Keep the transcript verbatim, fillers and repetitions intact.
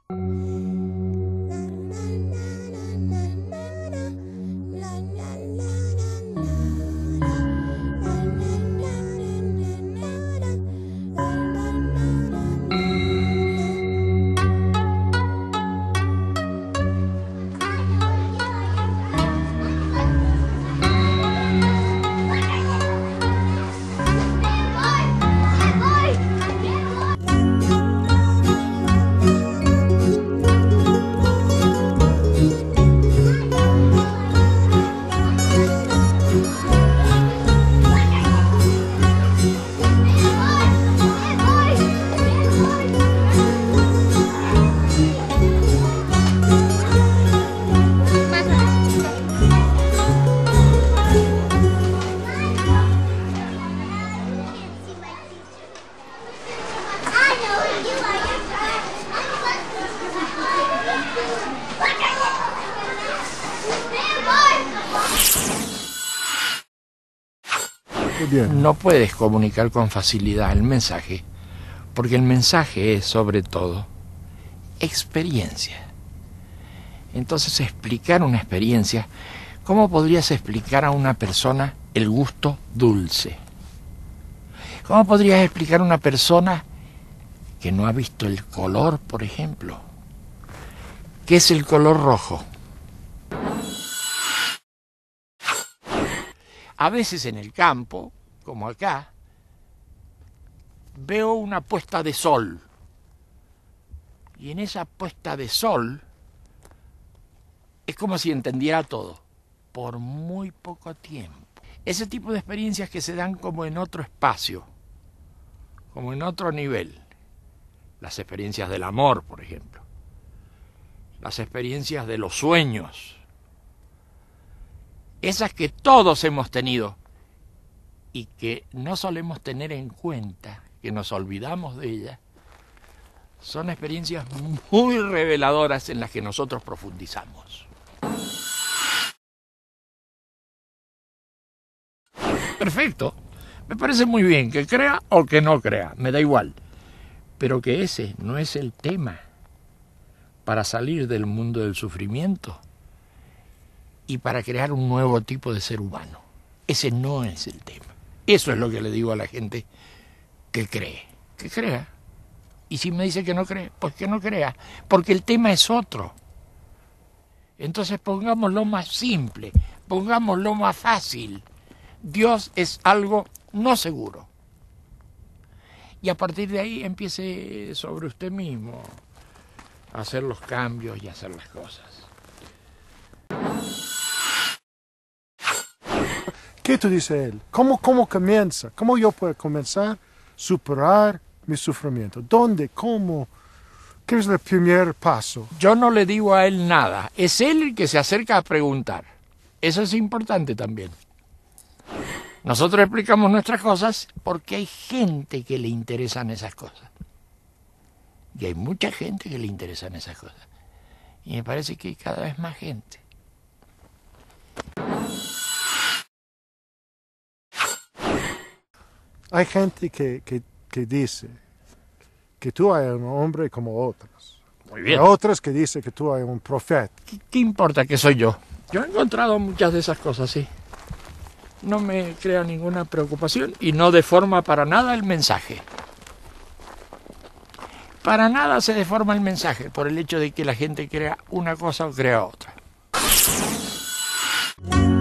Bien. No puedes comunicar con facilidad el mensaje, porque el mensaje es, sobre todo, experiencia. Entonces, explicar una experiencia, ¿cómo podrías explicar a una persona el gusto dulce? ¿Cómo podrías explicar a una persona que no ha visto el color, por ejemplo? ¿Qué es el color rojo? A veces en el campo, como acá, veo una puesta de sol. Y en esa puesta de sol es como si entendiera todo, por muy poco tiempo. Ese tipo de experiencias que se dan como en otro espacio, como en otro nivel. Las experiencias del amor, por ejemplo. Las experiencias de los sueños. Esas que todos hemos tenido y que no solemos tener en cuenta, que nos olvidamos de ellas, son experiencias muy reveladoras en las que nosotros profundizamos. Perfecto, me parece muy bien, que crea o que no crea, me da igual, pero que ese no es el tema para salir del mundo del sufrimiento y para crear un nuevo tipo de ser humano. Ese no es el tema. Eso es lo que le digo a la gente que cree. Que crea. Y si me dice que no cree, pues que no crea. Porque el tema es otro. Entonces pongámoslo más simple. Pongámoslo más fácil. Dios es algo no seguro. Y a partir de ahí empiece sobre usted mismo a hacer los cambios y a hacer las cosas. ¿Qué te dice él? ¿Cómo, cómo comienza? ¿Cómo yo puedo comenzar a superar mi sufrimiento? ¿Dónde? ¿Cómo? ¿Qué es el primer paso? Yo no le digo a él nada. Es él el que se acerca a preguntar. Eso es importante también. Nosotros explicamos nuestras cosas porque hay gente que le interesan esas cosas. Y hay mucha gente que le interesan esas cosas. Y me parece que hay cada vez más gente. Hay gente que, que, que dice que tú eres un hombre como otros. Muy bien. Hay otros que dicen que tú eres un profeta. ¿Qué, qué importa que soy yo? Yo he encontrado muchas de esas cosas, sí. No me crea ninguna preocupación y no deforma para nada el mensaje. Para nada se deforma el mensaje por el hecho de que la gente crea una cosa o crea otra.